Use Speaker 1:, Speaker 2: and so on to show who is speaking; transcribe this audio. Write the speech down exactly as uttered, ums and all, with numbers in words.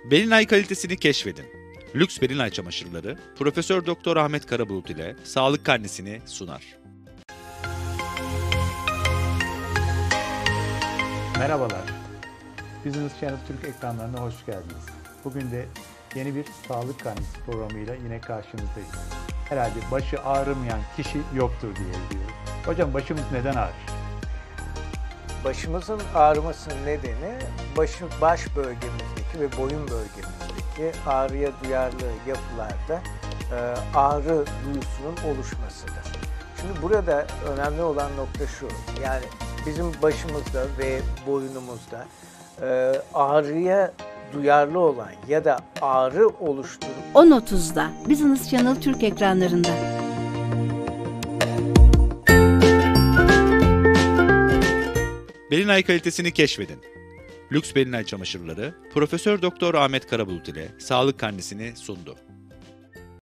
Speaker 1: Belinay kalitesini keşfedin. Lüks Belinay çamaşırları Profesör Doktor Ahmet Karabulut ile sağlık karnesini sunar.
Speaker 2: Merhabalar. Business Channel Türk ekranlarına hoş geldiniz. Bugün de yeni bir sağlık karnesi programıyla yine karşınızdayız. Herhalde başı ağrımayan kişi yoktur diye biliyorum. Hocam başımız neden ağrır?
Speaker 3: Başımızın ağrımasının nedeni başı, baş bölgemizdeki ve boyun bölgemizdeki ağrıya duyarlı yapılarda e, ağrı duyusunun oluşmasıdır. Şimdi burada önemli olan nokta şu, yani bizim başımızda ve boynumuzda e, ağrıya duyarlı olan ya da ağrı oluşturup
Speaker 4: on otuzda Business Channel Türk ekranlarında.
Speaker 1: Belinay kalitesini keşfedin. Lüks Belinay çamaşırları Profesör Doktor Ahmet Karabulut ile sağlık karnesini sundu.